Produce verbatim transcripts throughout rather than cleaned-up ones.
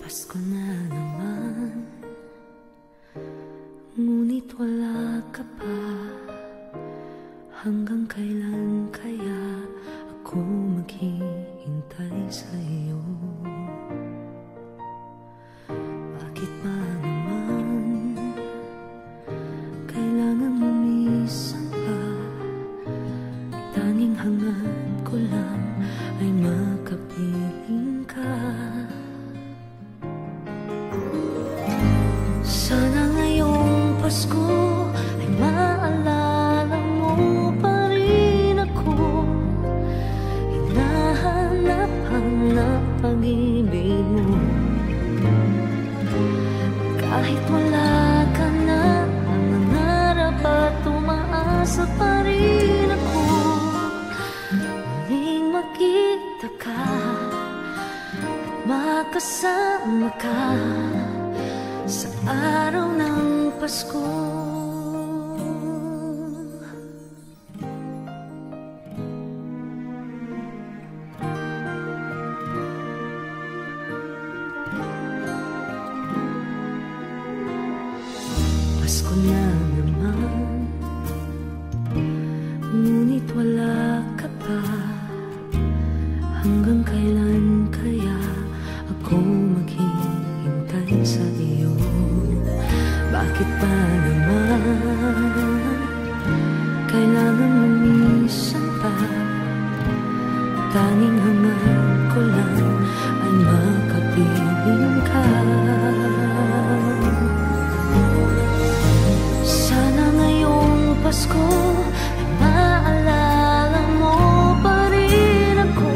Pasko na naman, ngunit wala ka pa. Hanggang kailan kaya ako maghihintay sa'yo? Bakit ba naman kailangan lumisan pa? Tanging hangad ko lang ay makapiling ka. Sana ngayong Pasko ay maalala mo pa rin ako. Hinahanap-hanap pag-ibig mo. Kahit wala ka na, nangangarap at umaasa pa rin ako. Muling makita ka at makasama ka sa araw ng Pasko. Pasko na naman, ngunit wala ka pa. Hanggang kailan kaya ako maghihintay sa iyo? Bakit pa naman kailangan lumisan pa? Tanging hangad ko lang ay makapiling ka. Sana ngayong Pasko ay maalala mo pa rin ako.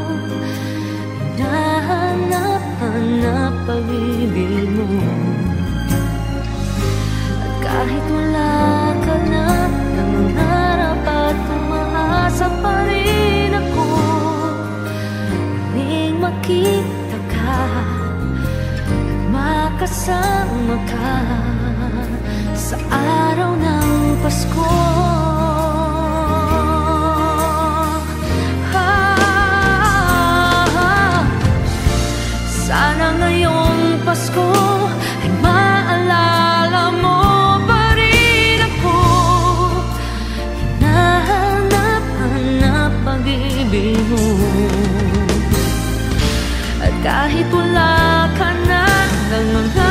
Hinahanap-hanap pag-ibig mo. Kahit wala ka na, nangangarap at umaasa pa rin ako. Muling makita ka at makasama ka sa araw ng Pasko. Ah, sana ngayong Pasko ay maalala mo pag-ibig mo. At kahit wala ka na, nang mga